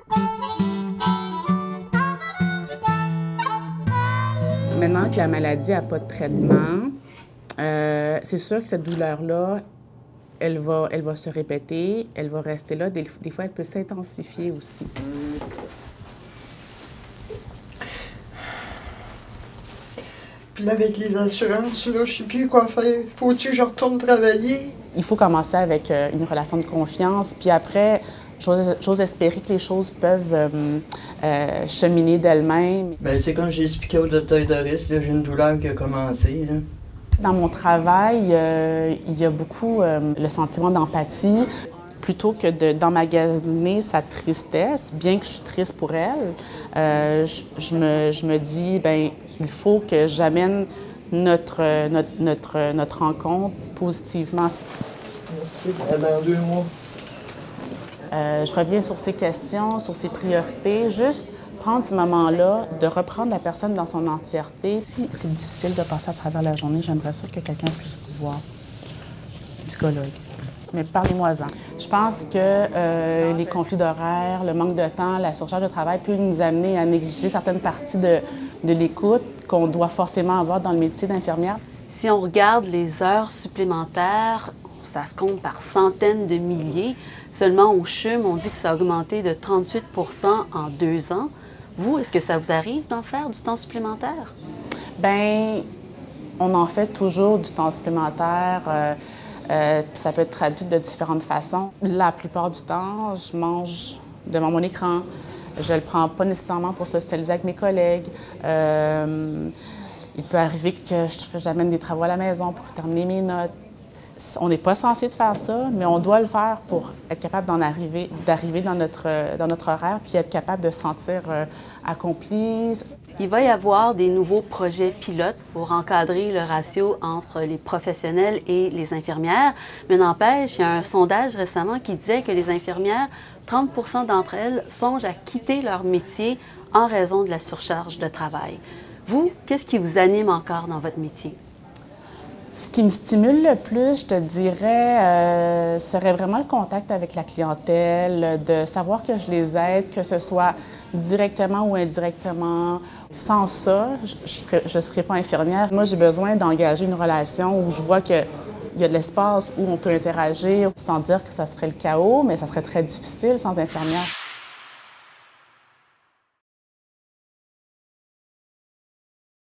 Maintenant que la maladie n'a pas de traitement, c'est sûr que cette douleur-là, elle va se répéter, elle va rester là. Des fois, elle peut s'intensifier aussi. Puis là, avec les assurances, là, je sais plus quoi faire. Faut-tu que je retourne travailler? Il faut commencer avec une relation de confiance, puis après, j'ose espérer que les choses peuvent cheminer d'elles-mêmes. Bien, c'est comme j'ai expliqué au docteur Doris, là, j'ai une douleur qui a commencé, là. Dans mon travail, il y a beaucoup le sentiment d'empathie. Plutôt que d'emmagasiner sa tristesse, bien que je suis triste pour elle, je me dis, bien, il faut que j'amène notre rencontre positivement. Merci, dans 2 mois. Je reviens sur ses questions, sur ses priorités, juste prendre ce moment-là, de reprendre la personne dans son entièreté. Si c'est difficile de passer à travers la journée, j'aimerais ça que quelqu'un puisse vous voir, psychologue. Mais parlez-moi-en. Je pense que les conflits d'horaire, le manque de temps, la surcharge de travail peut nous amener à négliger certaines parties de l'écoute qu'on doit forcément avoir dans le métier d'infirmière. Si on regarde les heures supplémentaires, ça se compte par centaines de milliers. Seulement au CHUM, on dit que ça a augmenté de 38 % en 2 ans. Vous, est-ce que ça vous arrive d'en faire du temps supplémentaire? Bien, on en fait toujours du temps supplémentaire. Puis ça peut être traduit de différentes façons. La plupart du temps, je mange devant mon écran. Je ne le prends pas nécessairement pour socialiser avec mes collègues. Il peut arriver que j'amène des travaux à la maison pour terminer mes notes. On n'est pas censé de faire ça, mais on doit le faire pour être capable d'arriver dans notre horaire puis être capable de se sentir accompli. Il va y avoir des nouveaux projets pilotes pour encadrer le ratio entre les professionnels et les infirmières. Mais n'empêche, il y a un sondage récemment qui disait que les infirmières, 30 % d'entre elles songent à quitter leur métier en raison de la surcharge de travail. Vous, qu'est-ce qui vous anime encore dans votre métier? Ce qui me stimule le plus, je te dirais, serait vraiment le contact avec la clientèle, de savoir que je les aide, que ce soit directement ou indirectement. Sans ça, je ne serais pas infirmière. Moi, j'ai besoin d'engager une relation où je vois qu'il y a de l'espace où on peut interagir, sans dire que ça serait le chaos, mais ça serait très difficile sans infirmière.